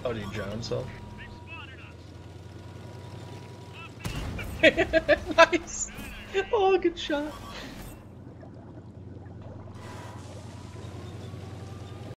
Oh, did he drown himself? Nice! Oh, good shot.